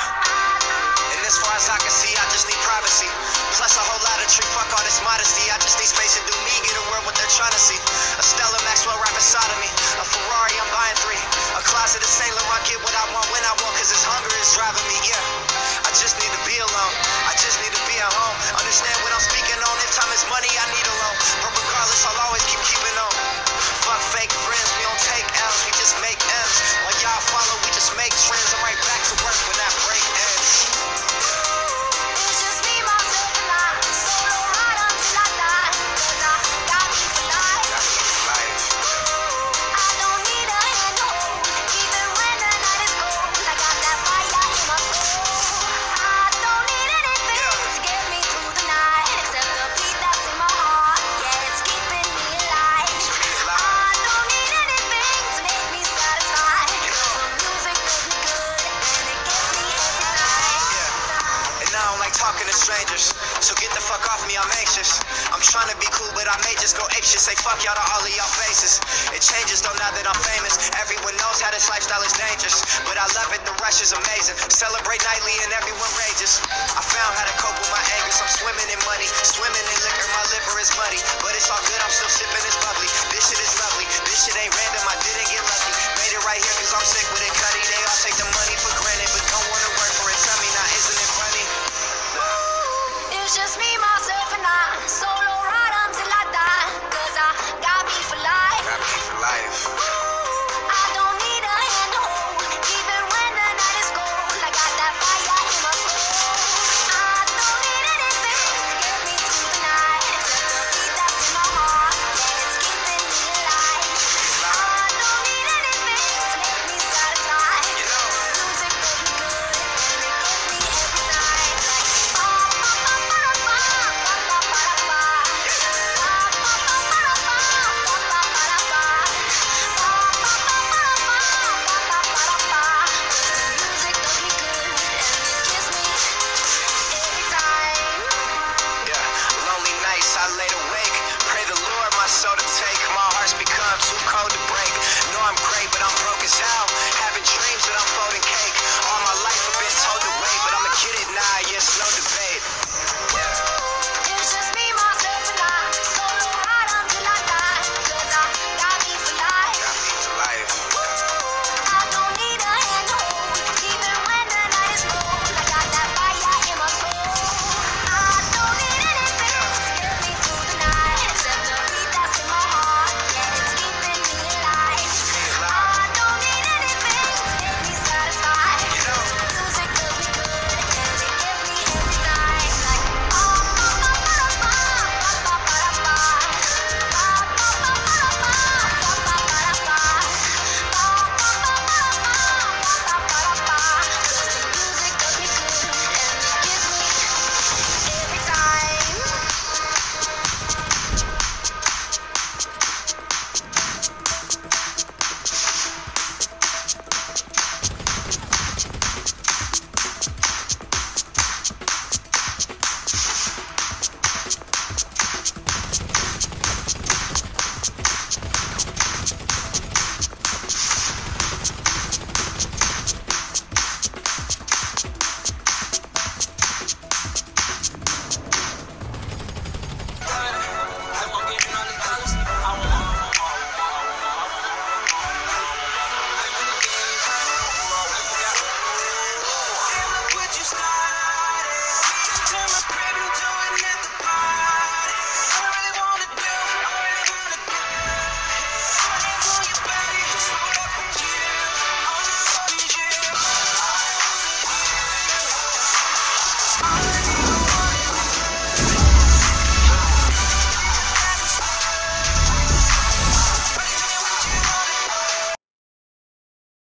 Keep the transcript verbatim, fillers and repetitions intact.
And as far as I can see, I just need privacy. Plus a whole lot of tree, fuck all this modesty. I just need space to do me, get a world what they're trying to see. A Stella Maxwell right beside of me. A Ferrari, I'm buying three. A closet of Saint Laurent, get what I want when I want, cause this hunger is driving me, yeah. I just need to be alone. I just need to be at home. Understand what I'm speaking on. If time is money, I need a loan. But regardless, I'll always keep keeping on. Fuck fake friends, we don't take L's, we just make M's. While y'all follow, we just make trends. I'm right back to work when that break ends. It's just me, myself, and I. Solo ride until I die. Cause I got me for life. I don't need a hand to hold. Even when the night is cold, I got that fire in my soul. I don't need anything to get me through the night, except the beat that's in my heart. Yeah, it's keeping me alive. I don't need anything to make me satisfied. Cause the music feels me good, and it gets me every night. And I don't like talking to strangers, so get the fuck off me, I'm anxious. I'm trying to be cool, but I may just go apeshit. Say fuck y'all to all of y'all faces. It changes though now that I'm famous. Everyone knows how this lifestyle is dangerous, but I love it, the rush is amazing. Celebrate nightly and everyone rages. I found how to cope with my anger, so I'm swimming in money, swimming in liquor, my liver is muddy. But it's all good, I'm still sipping